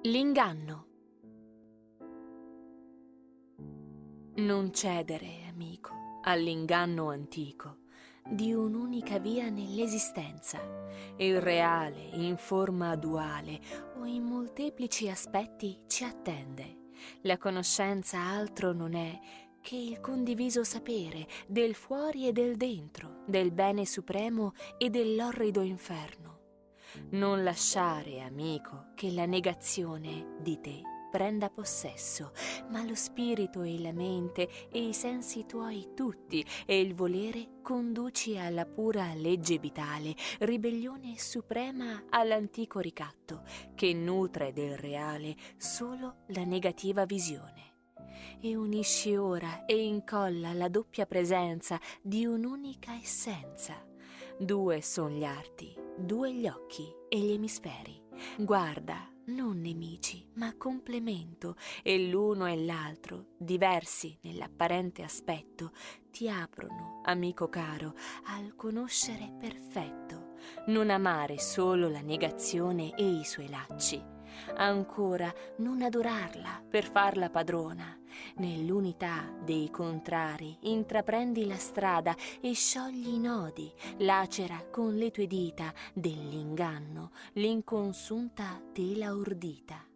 L'inganno. Non cedere, amico, all'inganno antico di un'unica via nell'esistenza, irreale, in forma duale o in molteplici aspetti ci attende. La conoscenza altro non è che il condiviso sapere del fuori e del dentro, del bene supremo e dell'orrido inferno. Non lasciare, amico, che la negazione di te prenda possesso, ma lo spirito e la mente e i sensi tuoi tutti e il volere conduci alla pura legge vitale, ribellione suprema all'antico ricatto, che nutre del reale solo la negativa visione. E unisci ora e incolla la doppia presenza di un'unica essenza. Due son gli arti, due gli occhi e gli emisferi. Guarda, non nemici, ma complemento, e l'uno e l'altro, diversi nell'apparente aspetto, ti aprono, amico caro, al conoscere perfetto. Non amare solo la negazione e i suoi lacci. Ancora, non adorarla per farla padrona. Nell'unità dei contrari intraprendi la strada e sciogli i nodi, lacera con le tue dita dell'inganno l'inconsunta tela ordita.